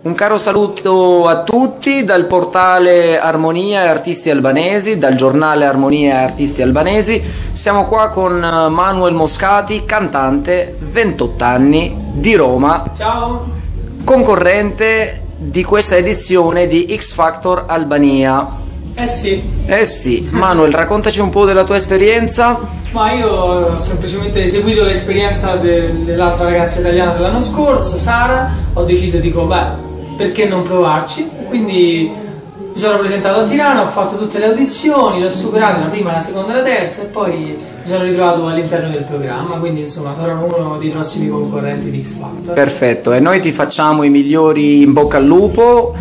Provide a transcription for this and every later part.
Un caro saluto a tutti dal portale Armonia e Artisti Albanesi, dal giornale Armonia e Artisti Albanesi. Siamo qua con Manuel Moscati, cantante, 28 anni, di Roma. Ciao! Concorrente di questa edizione di X Factor Albania. Eh sì. Eh sì, Manuel, raccontaci un po' della tua esperienza. Ma io ho semplicemente eseguito l'esperienza dell'altra ragazza italiana dell'anno scorso, Sara. Ho deciso, dico, beh, perché non provarci? Quindi mi sono presentato a Tirana, ho fatto tutte le audizioni, le ho superate, la prima, la seconda e la terza, e poi mi sono ritrovato all'interno del programma, quindi insomma sarò uno dei prossimi concorrenti di X Factor. Perfetto, e noi ti facciamo i migliori in bocca al lupo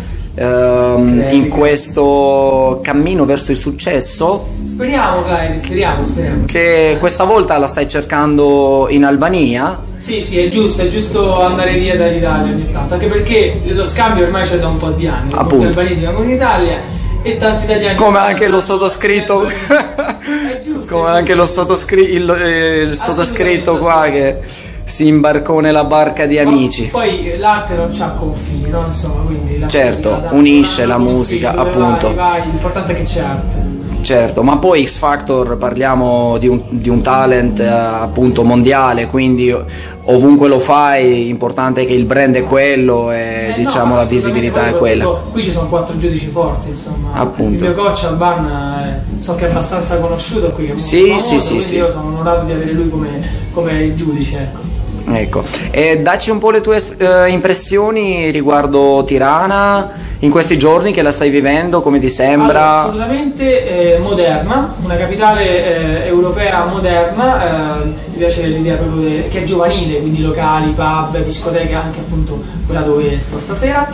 in questo cammino verso il successo. Speriamo, Clyde, speriamo. Che questa volta la stai cercando in Albania. Sì, è giusto andare via dall'Italia ogni tanto, anche perché lo scambio ormai c'è da un po' di anni. Appunto. Molti albanesi vengono in Italia e tanti italiani. Come anche lo sottoscritto. È giusto. Come anche lo il sottoscritto qua che si imbarcò nella barca di amici. Poi l'arte non c'ha confini, no? Insomma, quindi la certo, musica, unisce la musica, appunto. Vai, l'importante è che c'è arte. Certo, ma poi X Factor parliamo di un talent appunto mondiale, quindi ovunque lo fai, importante è che il brand è quello e diciamo la visibilità è quella. Qui ci sono 4 giudici forti, insomma. Appunto. Il mio coach Alban so che è abbastanza conosciuto qui, è molto famoso, sì. Io sono onorato di avere lui come giudice, ecco. Ecco, e dacci un po' le tue impressioni riguardo Tirana in questi giorni, che la stai vivendo, come ti sembra? Allora, assolutamente moderna, una capitale europea moderna, mi piace l'idea proprio che è giovanile, quindi locali, pub, discoteche, anche appunto quella dove sto stasera,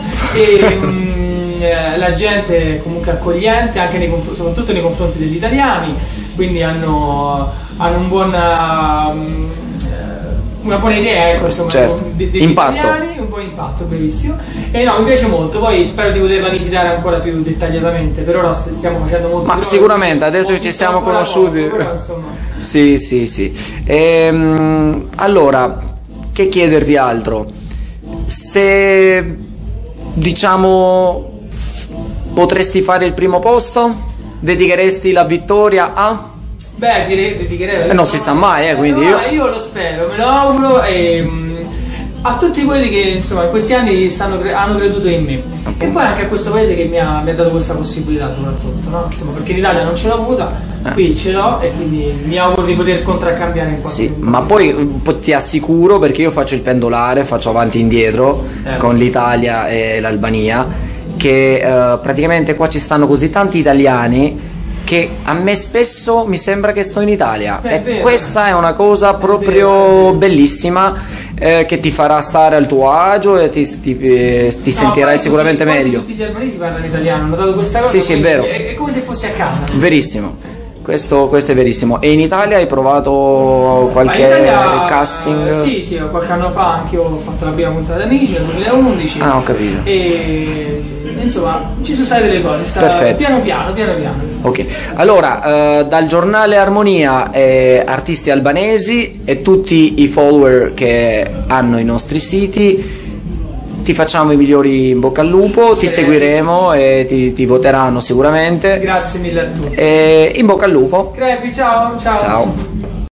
e la gente è comunque accogliente, anche soprattutto nei confronti degli italiani, quindi hanno una buona idea, ecco, insomma, certo. degli italiani, un buon impatto, bellissimo. E no, mi piace molto, poi spero di poterla visitare ancora più dettagliatamente. Per ora stiamo facendo molto. Ma sicuramente, adesso che ci siamo conosciuti. Però, insomma. Sì. Allora, che chiederti altro? Se diciamo potresti fare il primo posto, dedicheresti la vittoria a? Beh, dedicherei. Non si sa mai, quindi io lo spero, me lo auguro, e a tutti quelli che insomma in questi anni hanno creduto in me, e poi anche a questo paese che mi ha dato questa possibilità, soprattutto, no? Insomma, perché in Italia non ce l'ho avuta, qui ce l'ho, e quindi mi auguro di poter contraccambiare in qualche modo. Ma poi ti assicuro, perché io faccio il pendolare, faccio avanti e indietro con l'Italia e l'Albania, che praticamente qua ci stanno così tanti italiani che a me spesso mi sembra che sto in Italia, e questa è una cosa proprio bellissima, che ti farà stare al tuo agio e ti sentirai sicuramente meglio. Tutti gli albanesi parlano italiano, ho notato questa cosa. Sì, è vero. È come se fossi a casa. Verissimo. Questo è verissimo. E in Italia hai provato qualche casting? Sì, qualche anno fa anche io ho fatto la prima puntata Amici nel 2011. Ah, ho capito. E insomma ci sono state delle cose, perfetto. Piano piano ok, allora dal giornale Armonia e Artisti Albanesi e tutti i follower che hanno i nostri siti, ti facciamo i migliori in bocca al lupo, ti seguiremo e ti voteranno sicuramente. Grazie mille a tutti. E in bocca al lupo. Crepi, ciao.